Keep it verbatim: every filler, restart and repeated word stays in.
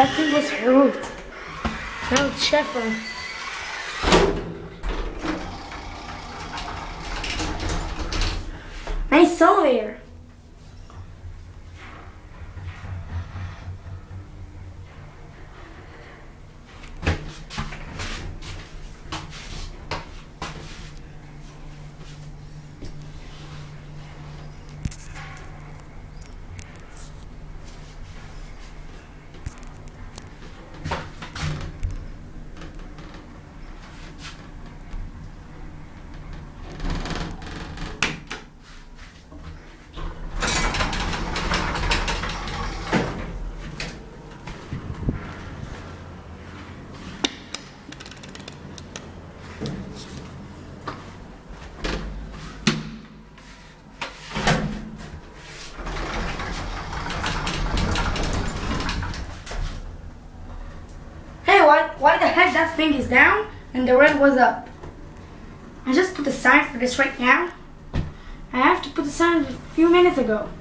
That thing was Herouth. Herouth Shefer. Nice elevator. Why, why the heck that thing is down and the red was up? I just put the sign for this right now. I have to put the sign a few minutes ago.